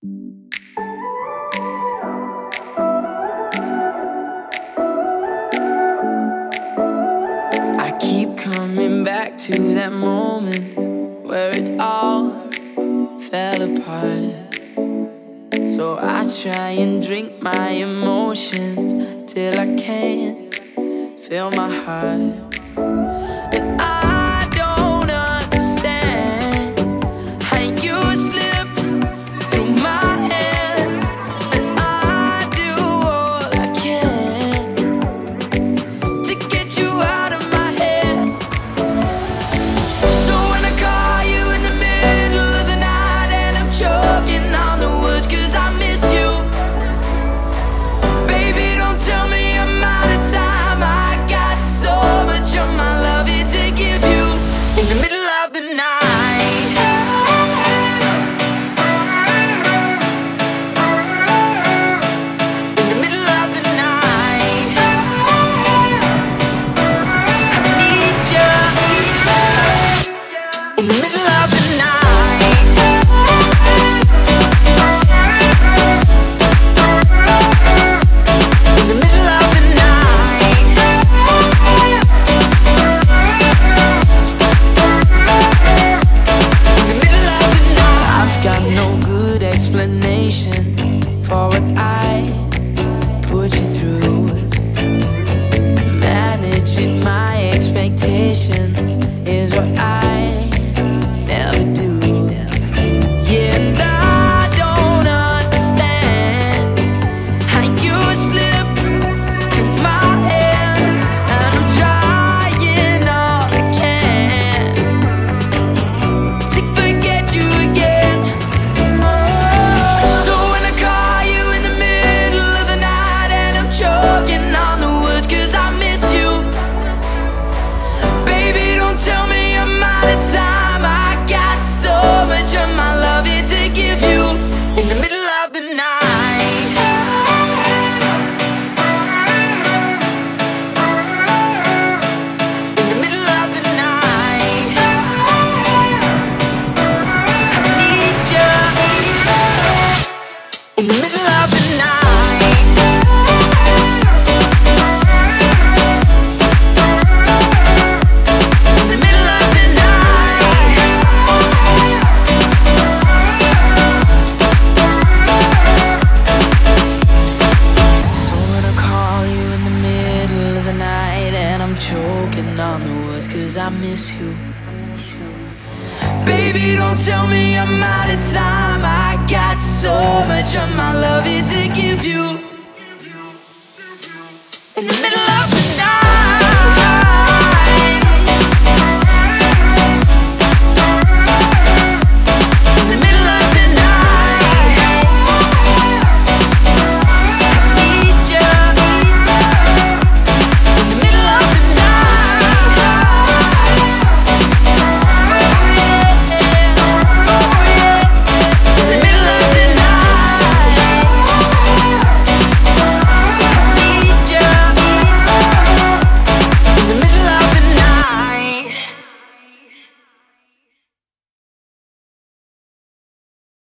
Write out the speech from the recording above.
I keep coming back to that moment where it all fell apart. So I try and drink my emotions till I can't feel my heart. And I don't understand how you slipped through my hands, and I do all I can to get you out of my head. So when I call you in the middle of the night and I'm choking on the words 'cause I miss you, baby, don't tell me I'm out of time. I got so much of my love here to give you in the middle of the night. In the middle of the night, I need you. In the middle of the night, in the middle of the night, in the middle of the night. I've got no good explanation for what I put you through. Managing my expectations is what I never do. Yeah, and I don't understand how you slipped through my hands, and I'm trying all I can to forget you again. So when I call you in the middle of the night and I'm choking on the words 'cause I miss you, baby, don't tell me I'm out of time. I got so much of my love here to give you in the middle of the night. In the middle of the night, I need you. In the middle of the night, in the middle of the night. So when I call you in the middle of the night and I'm choking on the words 'cause I miss you, baby, don't tell me I'm out of time. I got so much of my love here to give you in the middle of